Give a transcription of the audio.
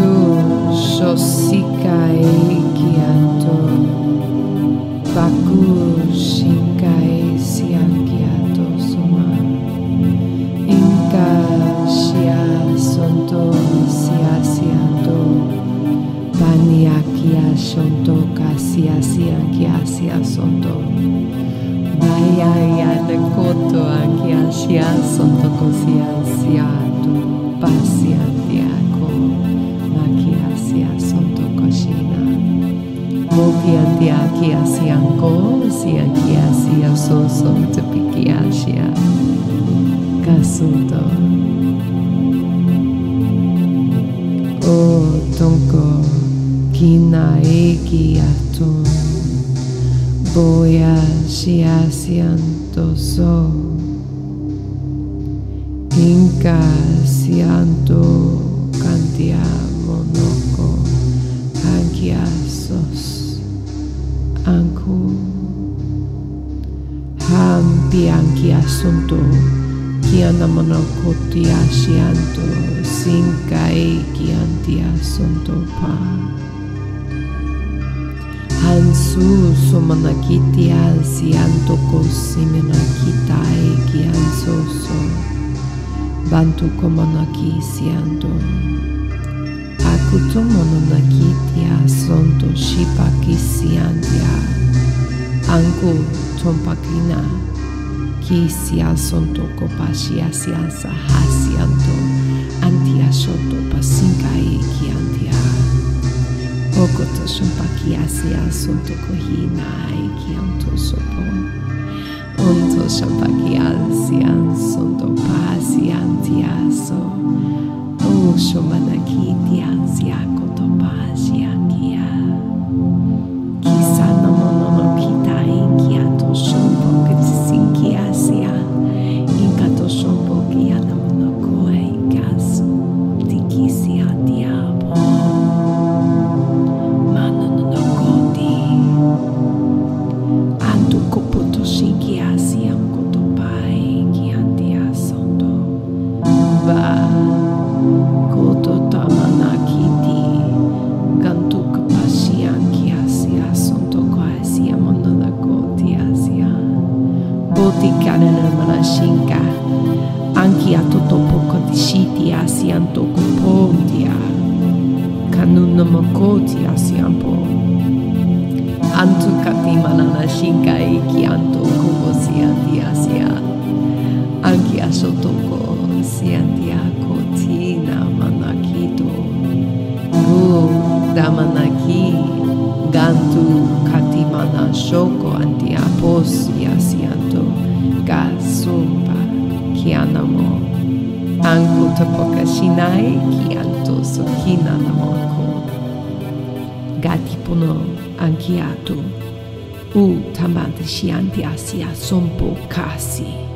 tu shosikai kiato baku shinkai siakiato soma inka shia sonto siasiato baniakia shonto kasia siakia sonto Bayaya nekoto ankia shia sonto kosia siato pasiantiako makia sia sonto koshina mokiantiakia sianko siakia sia soso tepikia shia kasunto o tonko kina eki aton Boya shia sianto so Inka sianto kantia monoko Ankiasos Anku Hampi ankiasunto Kiana monoko tia sianto Sinkai kiantia sunto pa Hansu somanakiti sianto kosimenakitai kiansoso Bantu komonaki sianto Akuto mononakitia sonto shipaki siantia Anku tompakina Kisia sonto kopashia siansa hasianto Antia sonto pasinkai kiantia Okoto shampakiasia sonto kohinai kianto sopo Onto shampakiasia sonto pasiantiaso O shomanakitiasia koto pasiakia Kisana monono kitai kiato shompo kitsinkiasia Inkato shompo kiana monokoe ikasu Tikisia diabo Antu katimanana shinkai kianto kubo siantiasia Ankia shotoko siantiako tina manakito Gu damanaki gantu katimana shoko antiaposia sianto Gasumpa kianamo Anku tapoka shinai kianto sokina namoko Gatipono ankiato U tamante shianti asia sompo kasi